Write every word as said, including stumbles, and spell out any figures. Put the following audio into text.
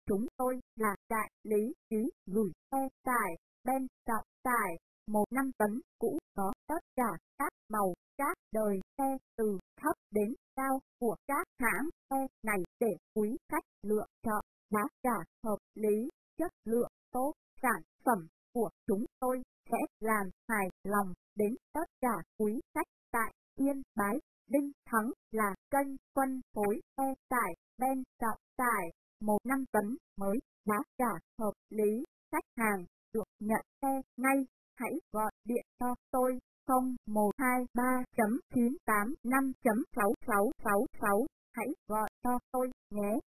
chúng tôi là đại lý ký gửi xe tải Ben trọng tải một năm tấn cũ có tất cả các màu các đời xe từ thấp đến cao của các hãng xe này để quý khách lựa chọn. Giá cả hợp lý, chất lượng tốt, sản phẩm của chúng tôi sẽ làm hài lòng đến tất cả quý khách tại Yên Bái. Đinh Thắng là kênh phân phối xe tải Ben trọng tải một năm tấn mới, giá cả hợp lý, khách hàng được nhận xe ngay. Hãy gọi điện cho tôi không một hai ba chín tám năm sáu sáu sáu sáu. Hãy gọi cho tôi nhé.